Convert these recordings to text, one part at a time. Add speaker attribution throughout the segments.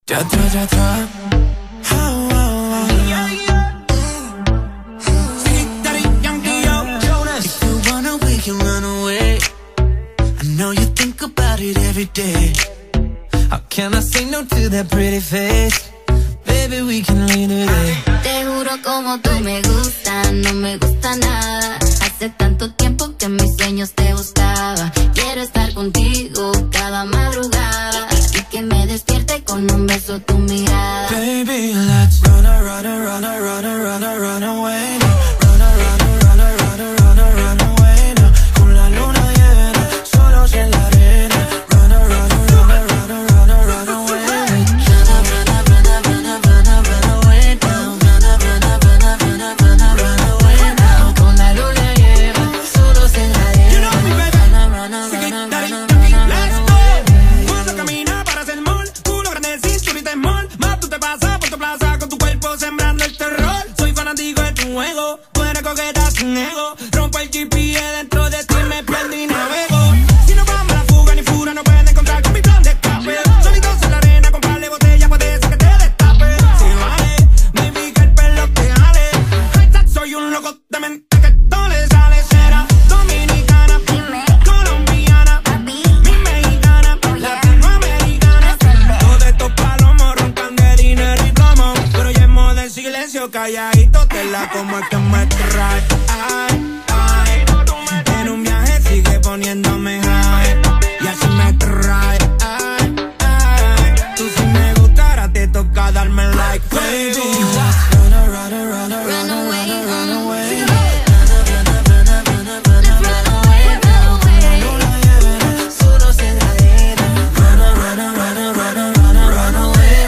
Speaker 1: Ya atrás, ya atrás. Oh, oh, oh. If you wanna, we can run away. I know you think about it every day. How can I say no to that pretty face? Baby, we can leave today.
Speaker 2: Te juro como tú me gustas, no me gusta nada. Hace tanto tiempo que en mis sueños te buscaba. Quiero estar contigo cada madrugada y que me despierte con un beso tu mirada.
Speaker 1: Baby, let's run away now. Run away now. Con la luna llena, solos en la arena. Run away. Run away now. Con la luna llena, solos en la arena. You know me, baby. Let's go. Cuando camina para hacer mall, culo grande sin chulita en mall. Más tú te pasas por tu plaza con tu cuerpo sembrando el terror. Soy fanático de tu juego, tú eres coqueta sin ego. Rompo el GPS dentro de ti, me pierdo y navego. Si no vamos a la fuga ni fura, no puedes encontrar con mi plan de escape. Solitos en la arena con par de botella, puede ser que te destape. Si vale, baby, que el pelo te jale. Soy un loco de mente que todo le sale. Será dominicana, colombiana, mi mexicana, latinoamericana. Todos estos palomos roncan de dinero y plomo, pero yo en modo en silencio, calladito te la como es que me trae. Ay, ay, en un viaje sigue poniéndome high y así me trae. Ay, ay, tú si me gustara te toca darme like, baby.
Speaker 2: Run away, run away.
Speaker 1: Solos en la arena. Run away.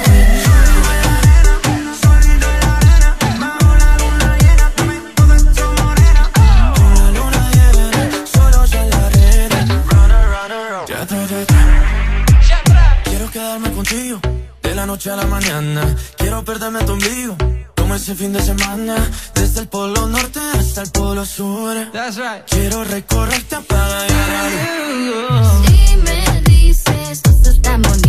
Speaker 1: Solito en la arena, bajo la luna llena, dame todo eso morena. Con la luna llena, solos en la arena. Ya atrás, ya atrás. Quiero quedarme contigo de la noche a la mañana. Quiero perderme tu ombligo como ese fin de semana. Desde el polo norte hasta el polo sur. That's right. Quiero recorrerte para llegar.
Speaker 2: Si me dices cosas tan bonitas.